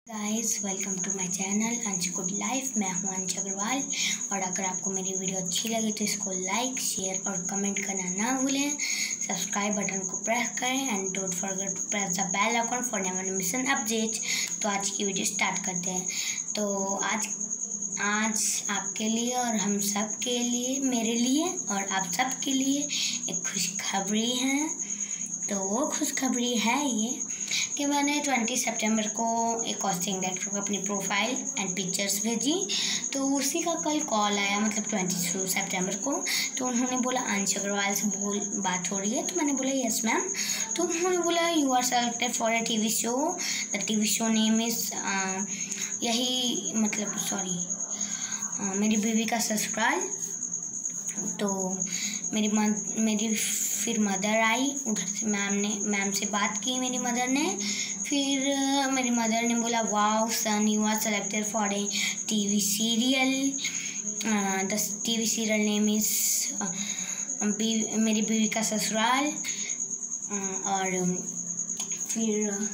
Guys welcome to my channel Ansh good life. मैं हूं अंश अग्रवाल और अगर आपको मेरी वीडियो अच्छी लगे तो इसको लाइक शेयर और कमेंट करना ना भूलें। सब्सक्राइब बटन को प्रेस करें and don't forget to press the bell icon for never miss an update. तो आज की वीडियो स्टार्ट करते हैं। तो आज आपके लिए और हम सब के लिए, मेरे लिए और आप सब के लिए एक खुशखबरी है। तो वो खुशखबरी है ये कि मैंने 20 सितंबर को एक कास्टिंग डायरेक्टर को अपनी प्रोफाइल एंड पिक्चर्स भेजी। तो उसी का कल कॉल आया, मतलब 22 सितंबर को। तो उन्होंने बोला अंश अग्रवाल से बात हो रही है। तो मैंने बोला यस मैम। तो उन्होंने बोला you are selected for a TV show. The TV show name is मेरी बीवी का ससुराल। तो मेरी फिर मदर आई, उधर से मैम से बात की मेरी मदर ने। फिर मेरी मदर ने बोला wow son, you are selected for a TV serial. The TV serial name is मेरी बीवी का ससुराल। और फिर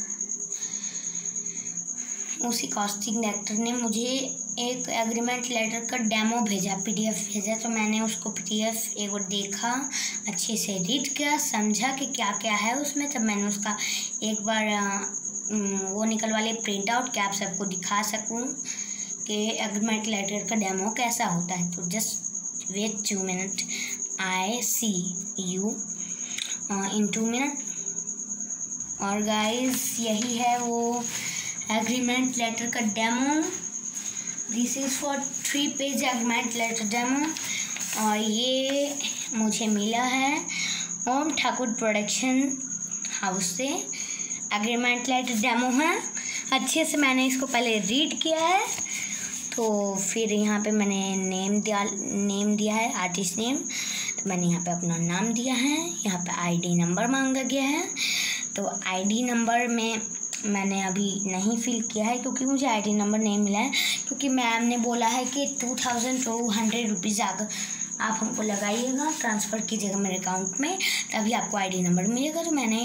उसी कास्टिंग डायरेक्टर ने मुझे एक एग्रीमेंट लेटर का डेमो भेजा, पीडीएफ भेजा। तो मैंने उसको पीडीएफ एक बार देखा, अच्छे से रीड किया, समझा कि क्या क्या है उसमें। तब मैंने उसका एक बार वो निकलवा लिया प्रिंट आउट, कि आप सबको दिखा सकूं कि एग्रीमेंट लेटर का डेमो कैसा होता है। तो just wait 2 minute, I see you in 2 minute. और गाइस यही है वो एग्रीमेंट लेटर का demo. This is for 3 page agreement letter demo. और ये मुझे मिला है ओम ठाकुर प्रोडक्शन हाउस से। एग्रीमेंट लेटर डेमो है, अच्छे से मैंने इसको पहले रीड किया है। तो फिर यहाँ पे मैंने नेम दिया है, आर्टिस्ट नेम। तो मैंने यहाँ पे अपना नाम दिया है। यहाँ पे आईडी नंबर मांगा गया है। तो आईडी नंबर में मैंने अभी नहीं फिल किया है, क्योंकि मुझे आईडी नंबर नहीं मिला है। क्योंकि मैम ने बोला है कि 2200 रुपीज़ अगर आप हमको लगाइएगा, ट्रांसफ़र कीजिएगा मेरे अकाउंट में, तभी आपको आईडी नंबर मिलेगा। तो मैं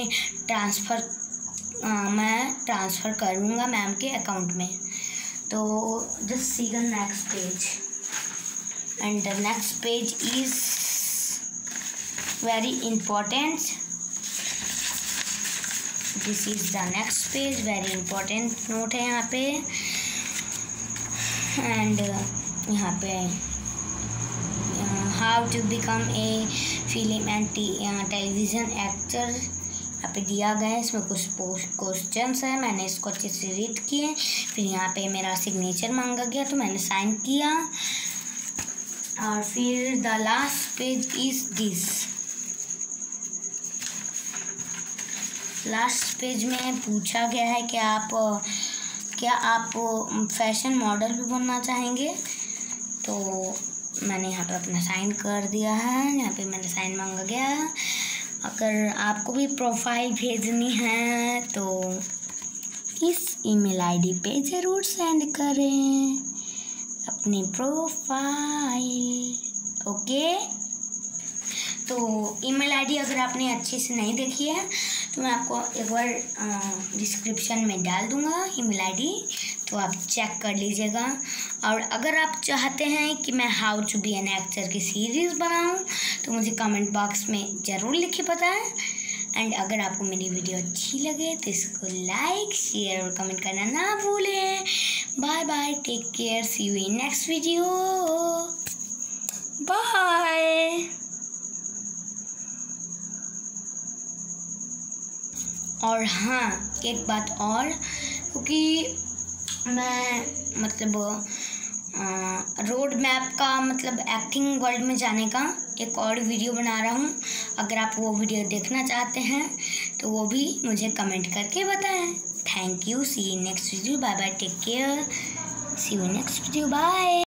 ट्रांसफ़र करूँगा मैम के अकाउंट में। तो just see the next page, and the next page is very important. This is the next page, very important note है यहाँ पे। एंड यहाँ पे how to become a film and television actor यहाँ पे दिया गया है। इसमें कुछ क्वेश्चंस है, मैंने इसको अच्छे से रीड किए। फिर यहाँ पे मेरा सिग्नेचर मांगा गया, तो मैंने साइन किया। और फिर the last page is this. Last page में पूछा गया है कि क्या आप फैशन मॉडल भी बनना चाहेंगे। तो मैंने यहाँ पे अपना साइन कर दिया है। यहाँ पे मेरा साइन मांगा गया है। अगर आपको भी प्रोफाइल भेजनी है तो इस ईमेल आईडी पे ज़रूर सेंड करें अपनी प्रोफाइल। ओके, तो ईमेल आईडी अगर आपने अच्छे से नहीं देखी है तो मैं आपको एक बार डिस्क्रिप्शन में डाल दूँगा ईमेल आईडी, तो आप चेक कर लीजिएगा। और अगर आप चाहते हैं कि मैं how to be an actor की सीरीज़ बनाऊं तो मुझे कमेंट बॉक्स में ज़रूर लिखे बताएं। एंड अगर आपको मेरी वीडियो अच्छी लगे तो इसको लाइक शेयर और कमेंट करना ना भूलें। Bye bye, take care, see you in next video, bye. और हाँ, एक बात और, क्योंकि मैं रोड मैप का एक्टिंग वर्ल्ड में जाने का एक और वीडियो बना रहा हूँ। अगर आप वो वीडियो देखना चाहते हैं तो वो भी मुझे कमेंट करके बताएं। Thank you, see you next video, bye bye, take care, see you next video, bye.